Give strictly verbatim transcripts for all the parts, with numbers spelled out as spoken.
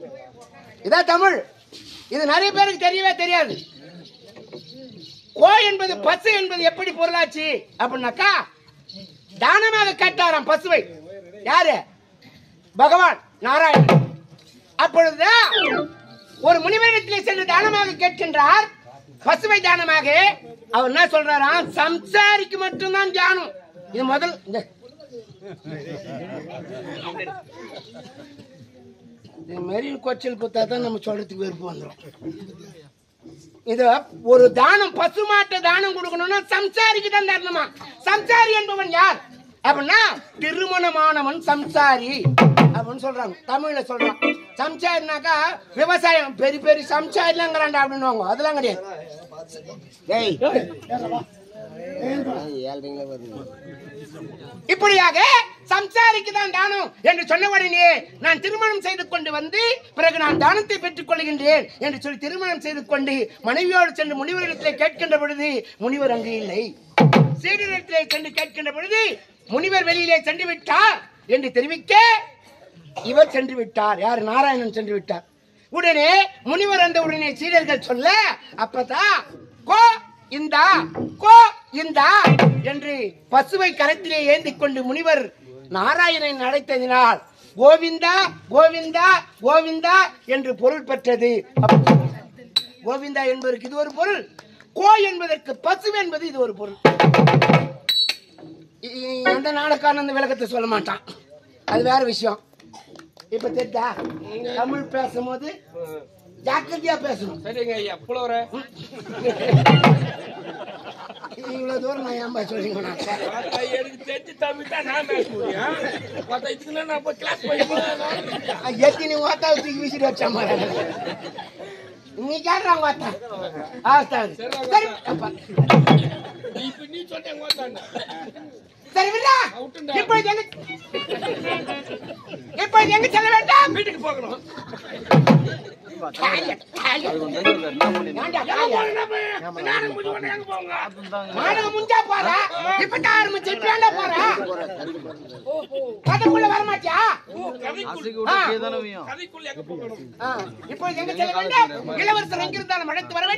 இதான் தமிழ். இது நிறைய பேருக்கு தெரியவே தெரியாது. கோ என்பது பசு என்பது எப்படி பொருளாச்சு அப்படின்னாக்கா, தானமாக கேட்டாராம் பசுவை. யாரு? பகவான் நாராயணன். அப்பொழுது ஒரு முனிவரிடத்திலே சென்று தானமாக கேட்கின்றார், பசுவை தானமாக. அவர் என்ன சொல்றாராம், சம்சாரிக்கு மட்டும்தான் தியானம். இது முதல் மெரின் கொச்சல் குத்தாதான் நம்ம சொல்றதுக்கு விருப்பம் வந்துடும். இது ஒரு தானம், பசு மாட்டு தானம் கொடுக்கணும்னா சம்சாரிக்கு தான் தரணுமா. சம்சாரி என்பவன் யார் அப்படின்னா, திருமணமானவன் சம்சாரி அப்படின்னு சொல்றாங்க. தமிழ்ல சொல்றான். சம்சாரினாக்கா விவசாயம், பெரிய பெரிய சம்சாரிலாங்கிறாண்டா அப்படின்னு. அதெல்லாம் கிடையாது. இப்படியாக சம்சாரிக்கு தான் தானம் என்று சொன்ன உடனே, நான் திருமணம் செய்து கொண்டு வந்து பிறகு நான் தானத்தை பெற்றுக் கொள்கின்றேன் என்று சொல்லி திருமணம் செய்து கொண்டு மனைவியோடு சென்று முனிவரிடத்திலே கேட்கின்ற பொழுது முனிவர் அங்கு இல்லை. சீடரிடத்திலே சென்று கேட்கின்ற பொழுது முனிவர் வெளியிலே சென்று விட்டார் என்று தெரிவிக்க, இவர் சென்று விட்டார். யார்? நாராயணன் சென்று விட்டார். உடனே முனிவர் அந்த உடனே சீடர்கள் சொல்ல, அப்பதான் கோ இந்தா கோ இந்தா என்று பசுவை கரத்திலே ஏந்தி கொண்டு முனிவர் நாராயணன் அழைத்ததினால் கோவிந்தா கோவிந்தா கோவிந்தா என்று பொருள் பெற்றது. கோவிந்தா என்பதற்கு இது ஒரு பொருள், கோ என்பதற்கு பசு என்பது இது ஒரு பொருள். எந்த நாடகான அந்த விளக்கத்தை சொல்ல மாட்டான், அது வேற விஷயம். இப்ப தெரியா, தமிழ் பேசும்போது ஜாக்கிரதையா பேசணும். சரிங்க ஐயா. புலவர இவ்வளவு தூரம் நான் ஏன்பா சொல்லிங்க, எனக்கு தெரிஞ்சு தமிழ் தான் நான் பேச முடியும். எத்தனை ஓத்தா தூக்கி வீசிட்டு வச்சா மாதிரி நீ கேட்றாங்க ஓத்தா. சரி இப்ப நீ சொன்ன சரி விடா. இப்பொழுது எங்க இப்பொழுது எங்க செல்ல வேண்டாம்? வீட்டுக்கு போகணும். நாடகம் முடிஞ்சா போறா, இப்ப ஆரம்பிச்சு போறா, கதைக்குள்ள வரமாட்டியா? இப்பொழுது எங்க செல்ல வேண்டாம்? இளவரசர் எங்கிருந்தாலும் அழைத்து வர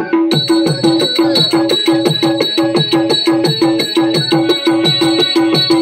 வேண்டாம்.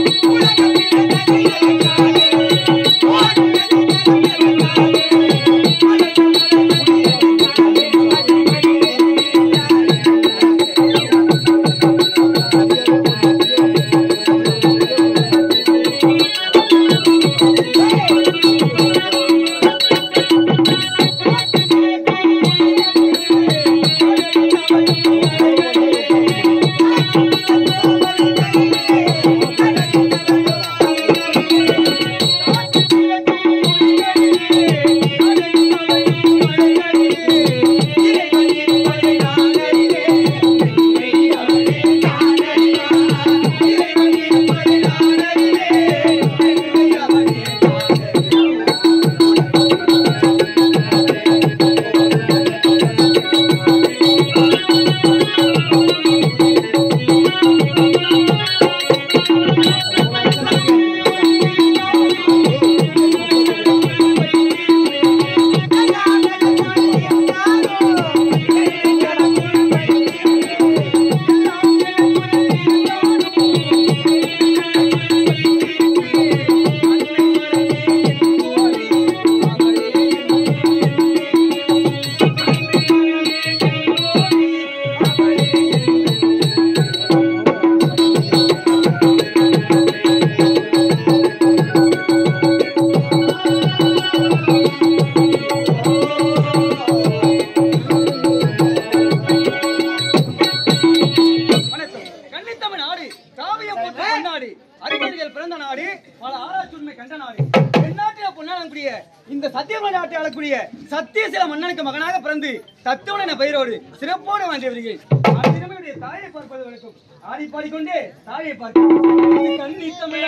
இந்த சத்தியமலை ஆட்டை ஆளக்கூடிய சத்தியசில மன்னனுக்கு மகனாக பிறந்து தத்துவன பயிரோடு சிறப்போடு வாழ்ந்து வருகிறேன். தாயை பார்ப்பது வழக்கம். ஆடி பாடிக்கொண்டே தாயை பார்க்க கண்ணி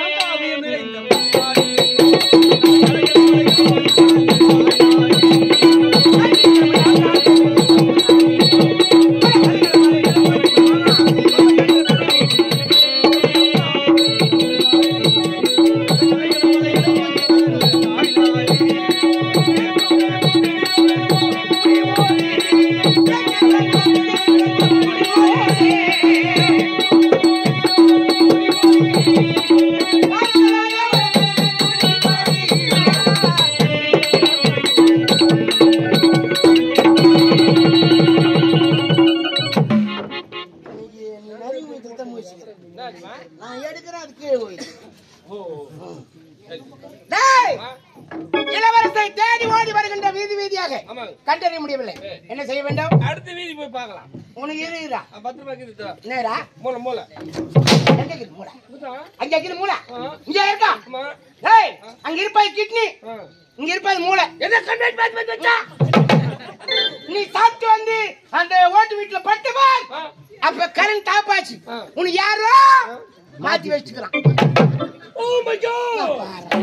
இளவரசை தேடி ஓடி வருகின்ற வீதி வீதியாக கண்டறிய முடியவில்லை. என்ன செய்ய வேண்டும்? அடுத்த வீதி போய் பார்க்கலாம். உனக்கு இருக்குதா? பத்து ரூபாய்க்கு நேரா மூளை மூளை எங்க இருக்குது மூளை? அங்க இருக்குது மூளை. இங்க இருக்கா? ஆமா. ஏய், அங்க இருப்பது கிட்னி, இங்க இருப்பது மூளை. என்ன கண்டேட் பாத்து பாத்து வச்சா? நீ சாப்பிட்டு வந்து அந்த ஓட்டு வீட்டுல பட்டு பார். அப்ப கரண்ட் ஆஃப் ஆச்சு. உனக்கு யாரோ மாத்தி வச்சுக்கிறான். Oh my God.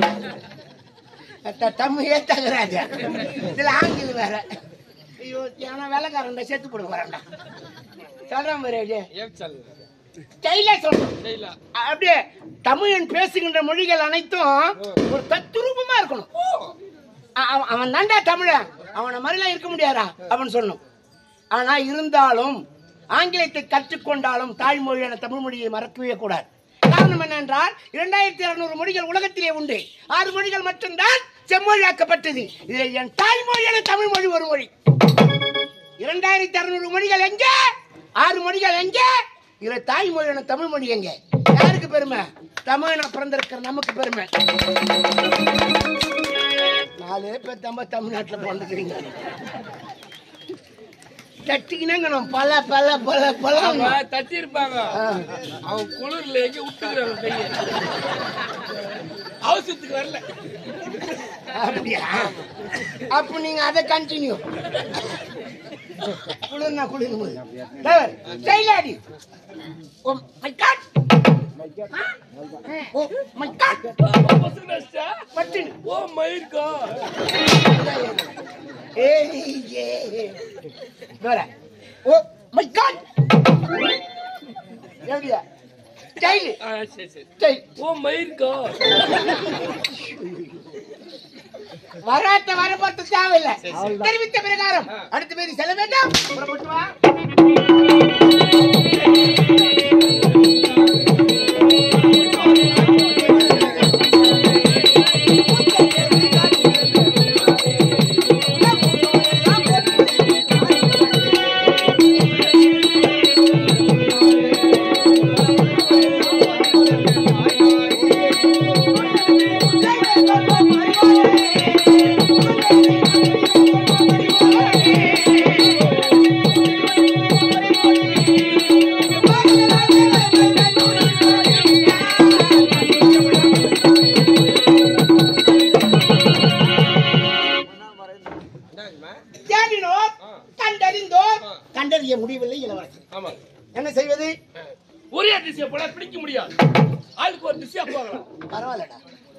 அத்த தம்மு ஏத்தங்கறாங்க. இதுல ஆங்கில வேற. ஐயோ, யானா வேலைக்காரன்டா செத்து போடு வரடா. சொல்றேன் பாரு. ஏன் சொல்லு. ஸ்டைலா சொல்லு. ஸ்டைலா. அப்படியே தமிழன் பேசுகின்ற மொழிகள் அனைத்தும் ஒரு தத்துரூபமா இருக்கணும். அவன் தாண்டா தமிழன், அவனை மாதிரிலாம் இருக்க முடியாதா அப்படின்னு சொல்லணும். ஆனா இருந்தாலும் ஆங்கிலத்தை கற்றுக்கொண்டாலும் தாய்மொழியான தமிழ் மொழியை மறக்கவே கூடாது. காரணம் என்னென்றால் இரண்டாயிரத்தி இருநூறு மொழிகள் உலகத்திலே உண்டு. ஆறு மொழிகள் மட்டும்தான் செம்மொழியாக்கப்பட்டது. இதில் என் தாய்மொழியான தமிழ் மொழி ஒரு மொழி. இரண்டாயிரத்தி அறுநூறு மொழிகள் எங்கே? ஆறு மொழிகள் எங்கே? இதுல தாய்மொழியான தமிழ் மொழி எங்கே? யாருக்கு பெருமை? தமிழனா பிறந்திருக்கிற நமக்கு பெருமை. நாலு பேர் தம்ப தமிழ்நாட்டில் பிறந்துக்கிறீங்க. தட்டிக்கினாங்க பல பல பல பல தட்டி இருப்பாங்க. அவன் குளிர்ல எங்க விட்டுக்கிறாங்க கையை. அவசரத்துக்கு வரல. அப்படியா? அப்ப நீங்க அதை கண்டினியூ. குளிர்னா குளிர் ஸ்டைலாடி. Oh my God. Oh my God. பட்டு ஓ மை காட். ஏய் ஏ டோரா. Oh my God. எப்படியா? ஸ்டைல். ஆ சரி சரி. ஸ்டைல். Oh my God. வராட்ட வரப்பட்டு தேவையில்லை. தெரிவித்த பிரகாரம் அடுத்த பேர் செல்ல வேண்டாம். புறப்பட்டு வா. கண்டறிய முடியவில்லை இளவரசர். ஆமா. என்ன செய்வது? ஒரே திசையை போல பிடிக்க முடியாது. ஆளுக்கு ஒரு திசையா போகலாம். பரவாயில்லடா.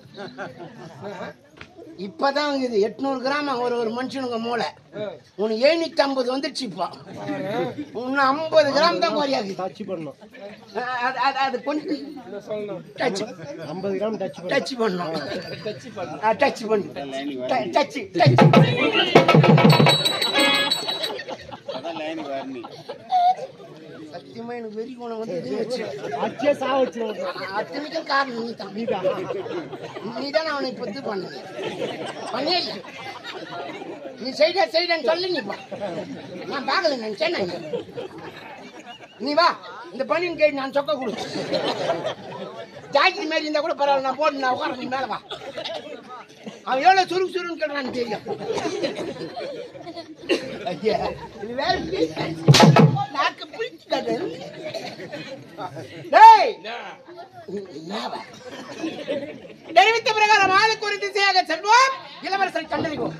இப்பதான் இது எட்நூறு கிராம் ஒரு ஒரு மனுஷனுங்க மூளை. உனக்கு எழுநூத்தி ஐம்பது வந்துடுச்சு. இப்போ இன்னும் ஐம்பது கிராம் தான் குறையாது. டச் பண்ணணும். அது கொஞ்சம் டச் ஐம்பது கிராம் டச் டச் பண்ணணும். டச் பண்ணு. டச் பண்ணு. டச் டச் சத்தியமா எனக்கு வெறி குணம் வந்து அத்தனைக்கும் காரணம் நீ தான். நீதான் அவனை இப்ப இது பண்ண பண்ணே இல்லை. நீ செய்த செய்தன்னு சொல்லி நீ நான் பார்க்கல நினைச்சேன். நீ வா இந்த பண்ணின்னு கேட்டு நான் சொக்க கொடு. ஜாக்கி மாரி இருந்தா கூட பரவாயில்ல, நான் போட்டு நான் உட்கார. நீ மேல வா. அவன் எவ்வளவு சுருக்கு சுருன்னு கேட்டான்னு தெரியும். இது வேற நாக்கு பிடிச்சு காட்டு. தெரிவித்த பிரகாரம் ஆளுக்கு ஒரு திசையாக செல்வோம். இளவரசரை கண்டறிவோம்.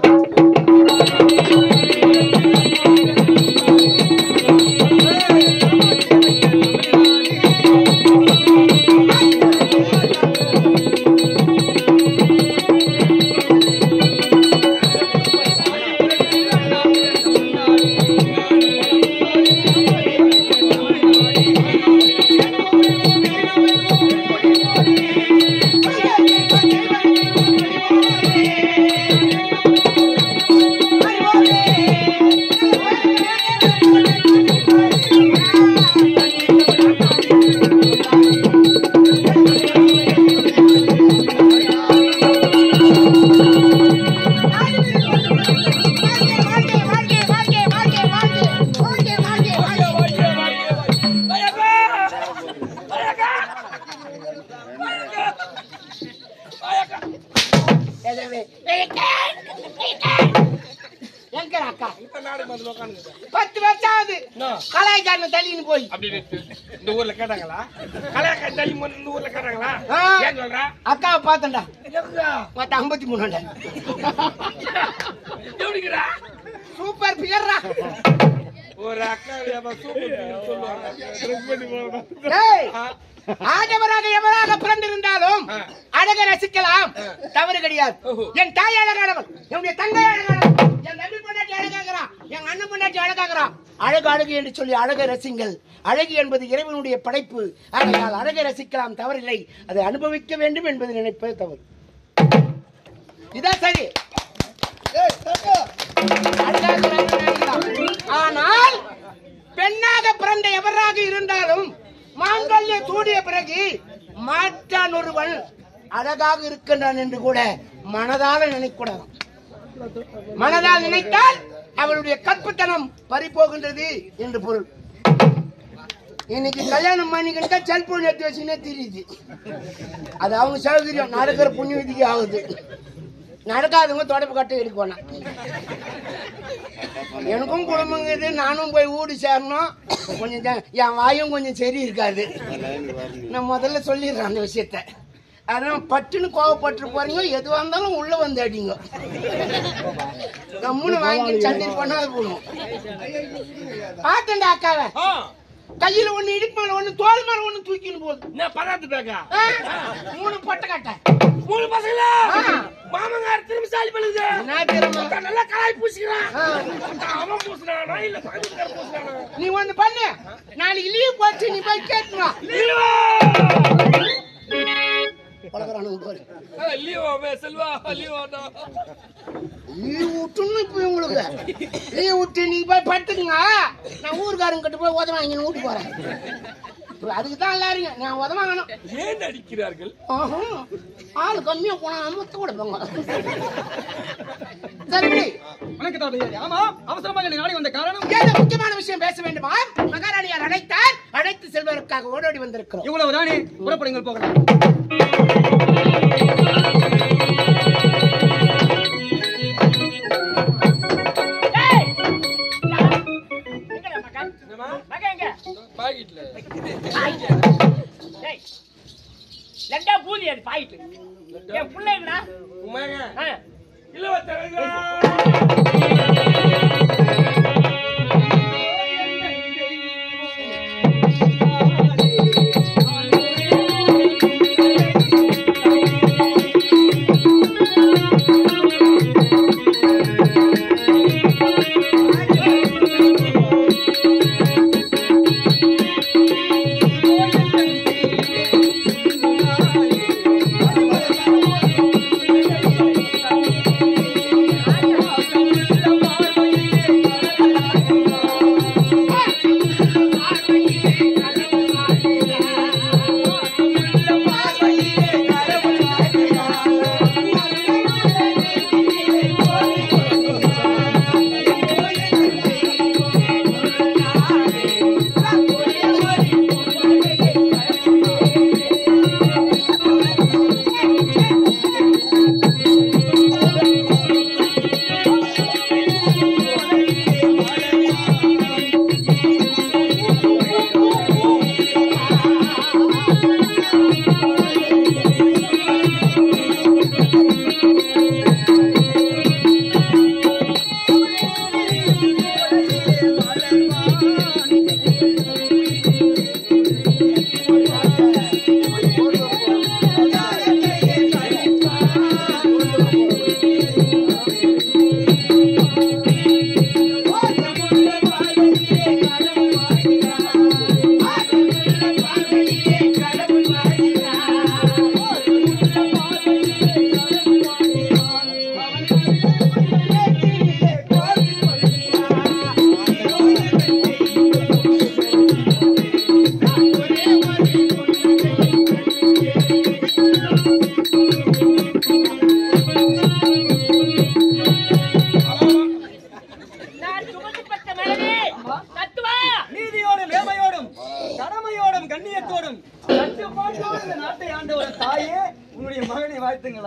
பத்து வருஷம் ஆகுது கலாய்க்காரன் தள்ளின்னு போய் இந்த ஊர்ல கேட்டாங்களா? கலாய்க்கார தள்ளி இந்த ஊர்ல கேட்டாங்களா? ஏன் சொல்ற? அக்காவை பார்த்தேன்டா மத்த ஐம்பத்தி மூணு எப்படிங்கிறா? சூப்பர் பியர்ரா. ஒரு அக்கா சொல்லுவாங்க. ஆடவராக எவராக பிறந்திருந்தாலும் அழக ரசிக்கலாம், தவறு கிடையாது. என் தாய் அழகானவள், என்னுடைய தங்கை அழகானவள், என் தம்பி பொண்டாட்டி அழகாகிறான், என் அண்ணன் பொண்டாட்டி அழகாகிறான். அழகு அழகு என்று சொல்லி அழகை ரசிங்கள். அழகு என்பது இறைவனுடைய படைப்பு. ஆகையால் அழகை ரசிக்கலாம், தவறில்லை. அதை அனுபவிக்க வேண்டும் என்பது நினைப்பது தவறு. இதான் சரி. ஆனால் பெண்ணாக பிறந்த எவராக இருந்தாலும் மாங்கல்ய சூடிய பிறகு மாற்றான் ஒருவன் அழகாக இருக்கின்றான் என்று கூட மனதால நினைக்கூடாது. மனதால் நினைத்தால் அவளுடைய கற்புத்தனம் பறிபோகின்றது என்று பொருள். இன்னைக்கு கல்யாணம் பண்ணிக்கிட்டா செல்போன் எடுத்து வச்சுன்னே தெரியுது. அது அவங்க சௌகரியம், நடக்கிற புண்ணிய விதிக்கு ஆகுது. நடக்காதவங்க தொடப்பு கட்ட எடுக்கணும். எனக்கும் குடும்பங்கிறது, நானும் போய் ஊடு சேரணும். கொஞ்சம் என் வாயும் கொஞ்சம் சரி இருக்காது. நான் முதல்ல சொல்லிடுறேன் அந்த விஷயத்த. அதான் பட்டுன்னு கோவப்பட்டு போறீங்க, எதுவாக இருந்தாலும் உள்ள வந்து அடிங்க. கம்முன்னு வாங்கி சண்டை பண்ணாத போகணும். பார்த்தேன்டா அக்காவை, கையில ஒண்ணு இடுப்பு மேல ஒண்ணு தோல் மேல ஒண்ணு தூக்கின்னு போகுது. பதார்த்து பேக்கா மூணு பொட்டை கட்ட மூணு பசங்களா? மாமங்கார திரும்பி சாலி பண்ணுது. நல்லா கலாய் பூசிக்கிறான். அவன் பூசினானா இல்ல பாதிக்கார பூசினானா? நீ ஒண்ணு பண்ணு, நாளைக்கு லீவ் போச்சு, நீ போய் கேட்டுவா. லீவ் விட்டுன்னு இப்ப உங்களுக்கு லீவ் விட்டு நீங்க போய் படுத்துக்குங்க. நான் ஊருக்காரங்க கிட்ட போய் உதவ வாங்கி ஊட்டி போறேன். அதுக்குதான் எல்லாரும் நான் உதவ வாங்கணும். ஏன் அடிக்கிறார்கள்? ஆளு கம்மியா போனா அமுத்த கூட போங்க. சரி, ஆமா, அவசரமாக நாடி வந்த காரணம் ஏதோ முக்கியமான விஷயம் பேச வேண்டுமா? மகாராணியார் அழைத்தார், அழைத்து செல்வதற்காக ஓடோடி வந்திருக்கிறோம். இவ்வளவு தானே, புறப்படுங்கள், போகலாம். என் பிள்ளைங்களா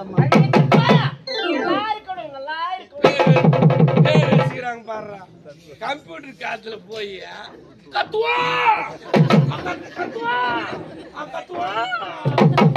வச்சுக்கிறாங்க பாடுறா கம்ப்யூட்டர் காத்துல போய் கத்துவா கத்துவா கத்துவா